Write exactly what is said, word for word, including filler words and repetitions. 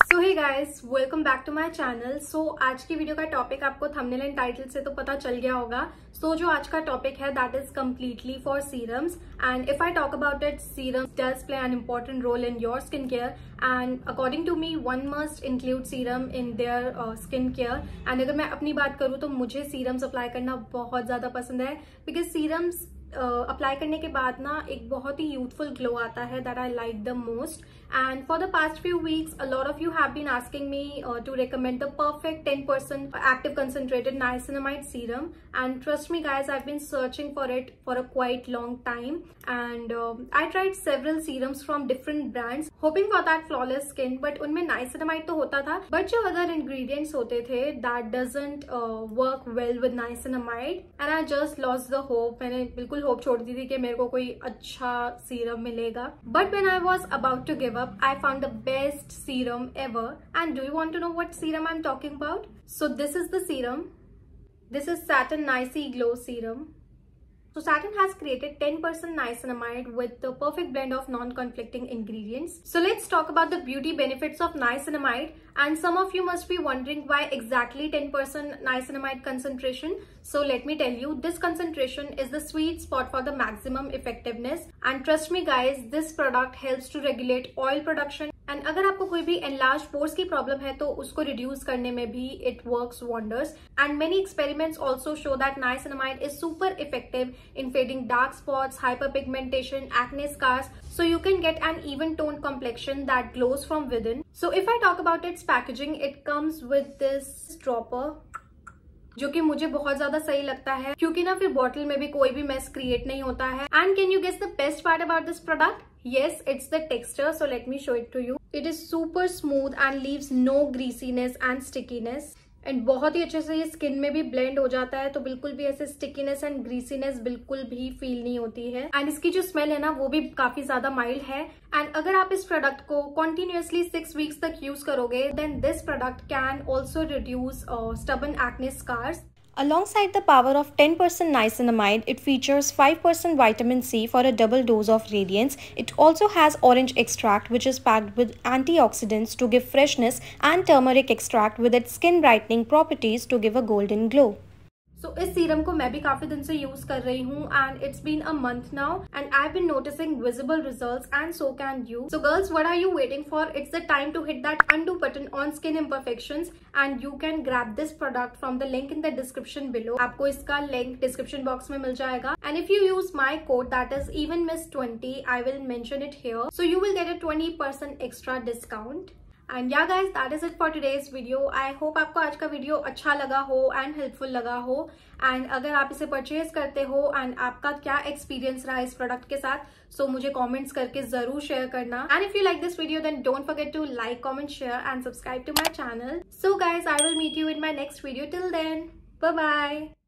So hey guys, welcome back to my channel. So आज की video का topic आपको थंबनेल एंड टाइटल से तो पता चल गया होगा। सो so, जो आज का टॉपिक है that is completely for serums and if I talk about it, serums does play an important role in your skin care and according to me one must include serum in their skin care. And अगर मैं अपनी बात करूँ तो मुझे serums apply करना बहुत ज्यादा पसंद है बिकॉज सीरम्स अप्लाई uh, करने के बाद ना एक बहुत ही यूथफुल ग्लो आता है that I like the most. And for the past few weeks a lot of you have been asking me to recommend the perfect ten percent active concentrated niacinamide serum, and trust me guys, I've been searching for it for a quite long time and uh, I tried several serums from different brands hoping for that flawless skin, but उनमें niacinamide तो होता था but जो other ingredients होते थे that doesn't uh, work well with niacinamide and I just lost the hope। मैंने बिल्कुल hope छोड़ दी थी कि मेरे को कोई अच्छा सीरम मिलेगा, but when I was about to give up I found the best serum ever। and do you want to know what serum I'm talking about? So this is the serum. This is Satin Niaci Glow Serum. So Satin has created ten percent niacinamide with the perfect blend of non-conflicting ingredients. So let's talk about the beauty benefits of niacinamide. And some of you must be wondering why exactly ten percent niacinamide concentration. So let me tell you, this concentration is the sweet spot for the maximum effectiveness. And trust me guys, this product helps to regulate oil production. And अगर आपको कोई भी enlarge pores की problem है तो उसको reduce करने में भी it works wonders. And many experiments also show that niacinamide is super effective in fading dark spots, hyperpigmentation, acne scars, so you can get an even toned complexion that glows from within. So if I talk about its packaging, it comes with this dropper जो कि मुझे बहुत ज्यादा सही लगता है क्योंकि ना फिर बॉटल में भी कोई भी मेस क्रिएट नहीं होता है। And can you guess the best part about this product? Yes, it's the texture. So let me show it to you. It is super smooth and leaves no greasiness and stickiness. And बहुत ही अच्छे से ये skin में भी blend हो जाता है तो बिल्कुल भी ऐसे स्टिकीनेस एंड ग्रीसीनेस बिल्कुल भी फील नहीं होती है। एंड इसकी जो स्मेल है ना वो भी काफी ज्यादा माइल्ड है। एंड अगर आप इस प्रोडक्ट को कंटिन्यूअसली सिक्स वीक्स तक यूज करोगे then this product can also reduce stubborn acne scars. Alongside the power of ten percent niacinamide, it features five percent vitamin C for a double dose of radiance. It also has orange extract which is packed with antioxidants to give freshness and turmeric extract with its skin brightening properties to give a golden glow. So so, इस serum को मैं भी काफी दिन से use कर रही हूँ and it's been a month now and I have been noticing visible results and so can you. So girls, what are you waiting for? It's the time to hit that undo button on skin imperfections and you can grab this product from the link in the description below. आपको इसका link description box में मिल जाएगा and if you use my code that is even miss twenty, I will mention it here, so you will get a twenty percent extra discount. And yeah guys, that is it for today's video. I hope आपको आज का video अच्छा लगा हो and helpful लगा हो। And अगर आप इसे परचेज करते हो एंड आपका क्या एक्सपीरियंस रहा इस प्रोडक्ट के साथ, सो so मुझे कमेंट्स करके जरूर शेयर करना। And if you like this video then don't forget to like, comment, share and subscribe to my channel. So guys, I will meet you in my next video. Till then, bye bye.